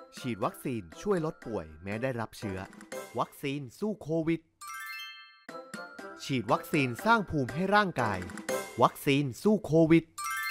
ฉีดวัคซีนช่วยลดป่วยแม้ได้รับเชื้อวัคซีนสู้โควิดฉีดวัคซีนสร้างภูมิให้ร่างกายวัคซีนสู้โควิด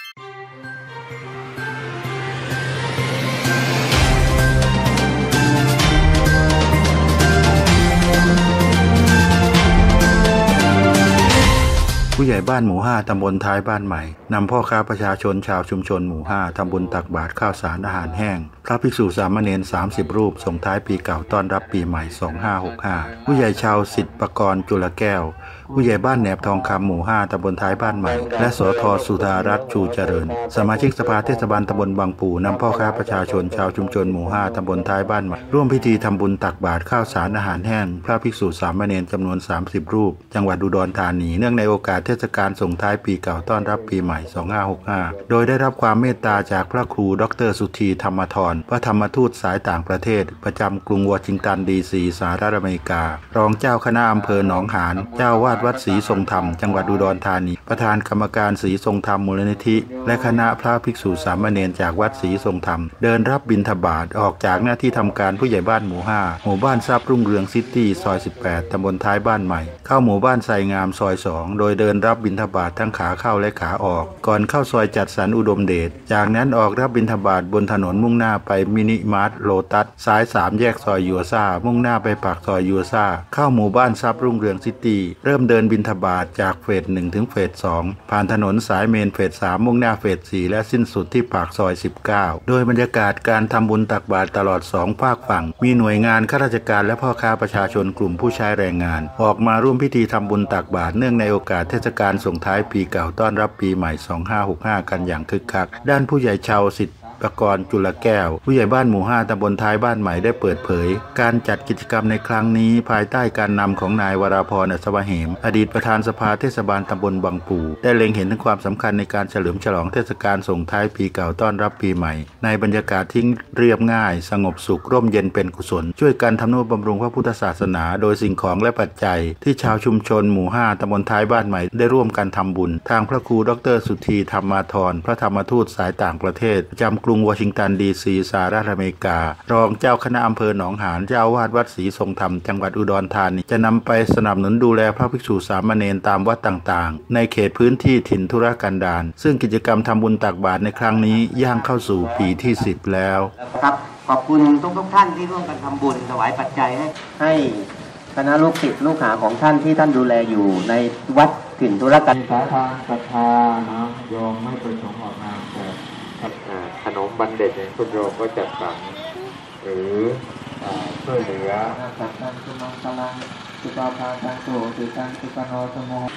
ผู้ใหญ่บ้านหมู่5ตำบลท้ายบ้านใหม่นำพ่อค้าประชาชนชาวชุมชนหมู่5ทำบุญตักบาตรข้าวสารอาหารแห้งพระภิกษุสามเณร30รูปส่งท้ายปีเก่าต้อนรับปีใหม่2565ผู้ใหญ่ชาวสิทธิปกรณ์จุลแก้วผู้ใหญ่บ้านแหนบทองคำหมู่5ตำบลท้ายบ้านใหม่และสท.สุธารัตน์ชูเจริญสมาชิกสภาเทศบาลตำบลบางปูนำพ่อค้าประชาชนชาวชุมชนหมู่5ตำบลท้ายบ้านใหม่ร่วมพิธีทำบุญตักบาตรข้าวสารอาหารแห้งพระภิกษุสามเณรจำนวน30รูปจังหวัดอุดรธานีเนื่องในโอกาสเทศกาลส่งท้ายปีเก่าต้อนรับปีใหม่2565โดยได้รับความเมตตาจากพระครูดร.สุธีธรรมธรพระธรรมทูตสายต่างประเทศประจำกรุงวอชิงตันดีซีสหรัฐอเมริการองเจ้าคณะอำเภอหนองหานเจ้าวาดวัดศรีทรงธรรมจังหวัดอุดรธานีประธานกรรมการศรีทรงธรรมมูลนิธิและคณะพระภิกษุสามเณรจากวัดศรีทรงธรรมเดินรับบิณฑบาตออกจากหน้าที่ทำการผู้ใหญ่บ้านหมู่5หมู่บ้านทรัพย์รุ่งเรืองซิตี้ซอย18ตำบลท้ายบ้านใหม่เข้าหมู่บ้านไซงามซอย2โดยเดินรับบิณฑบาตทั้งขาเข้าและขาออกก่อนเข้าซอยจัดสรรอุดมเดชจากนั้นออกรับบิณฑบาตบนถนนมุ่งหน้าไปมินิมาร์ทโลตัสซ้าย3แยกซอยยูซ่ามุ่งหน้าไปปากซอยยูซ่าเข้าหมู่บ้านทรัพย์รุ่งเรืองซิตี้เริ่มเดินบิณฑบาตจากเฟส1ถึงเฟส2ผ่านถนนสายเมนเฟส3มุ่งหน้าเฟส4และสิ้นสุดที่ปากซอย19โดยบรรยากาศการทำบุญตักบาตรตลอด2ภาคฝั่งมีหน่วยงานข้าราชการและพ่อค้าประชาชนกลุ่มผู้ใช้แรงงานออกมาร่วมพิธีทำบุญตักบาตรเนื่องในโอกาสเทศกาลส่งท้ายปีเก่าต้อนรับปีใหม่2565กันอย่างคึกคักด้านผู้ใหญ่ชาวสิทธิปกรณ์จุลแก้วผู้ใหญ่บ้านหมู่5ตำบลท้ายบ้านใหม่ได้เปิดเผยการจัดกิจกรรมในครั้งนี้ภายใต้การนำของนายวราพร อัศวเหมอดีตประธานสภาเทศบาลตำบลบางปูได้เล็งเห็นถึงความสำคัญในการเฉลิมฉลองเทศกาลส่งท้ายปีเก่าต้อนรับปีใหม่ในบรรยากาศที่เรียบง่ายสงบสุขร่มเย็นเป็นกุศลช่วยกันทำนุบำรุงพระพุทธศาสนาโดยสิ่งของและปัจจัยที่ชาวชุมชนหมู่5ตำบลท้ายบ้านใหม่ได้ร่วมกันทำบุญทางพระครูดร.สุธีธรรมธรพระธรรมทูตสายต่างประเทศประจำกรุงวอชิงตันดีซีสหรัฐอเมริการองเจ้าคณะอำเภอหนองหานเจ้าวาดวัดศรีทรงธรรมจังหวัดอุดรธานีจะนำไปสนับสนุนดูแลพระภิกษุสามเณรตามวัดต่างๆในเขตพื้นที่ถิ่นธุรกันดารซึ่งกิจกรรมทำบุญตักบาตรในครั้งนี้ย่างเข้าสู่ปีที่10แล้วครับขอบคุณทุกท่านที่ร่วมกันทำบุญถวายปัจจัยให้คณะลูกศิษย์ลูกหาของท่านที่ท่านดูแลอยู่ในวัดถิ่นธุรกันดารสาธารศรัทธานะโยมไม่ประสงค์ออกนามแต่ขนมบัณฑิตเนี่ยคุณโยมก็จัดสรรหรือช่วยเหลือจัดการสุนัขกำลังสุภาพาตังโสติการสุปนสมโห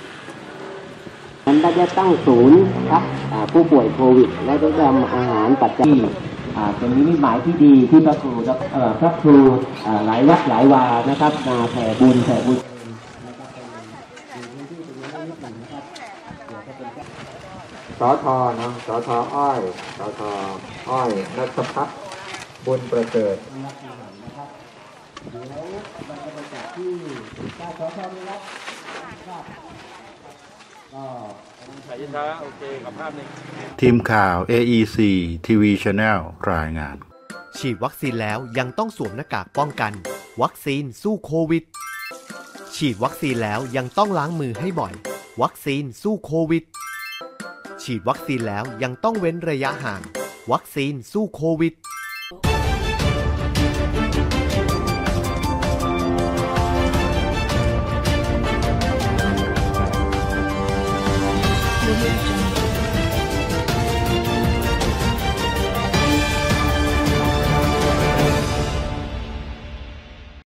มันได้ตั้งศูนย์ครับผู้ป่วยโควิดและได้นำอาหารปัจจัยเป็นนิมิตหมายที่ดีที่พระครูหลายวัดหลายวานะครับมาแผ่บุญสทนะสทอ้อยสทอ้อยนัทพัฒน์บุญประเสริฐทีมข่าว AEC TV Channel รายงานฉีดวัคซีนแล้วยังต้องสวมหน้ากากป้องกันวัคซีนสู้โควิดฉีดวัคซีนแล้วยังต้องล้างมือให้บ่อยวัคซีนสู้โควิดฉีดวัคซีนแล้วยังต้องเว้นระยะห่างวัคซีนสู้โควิด Religion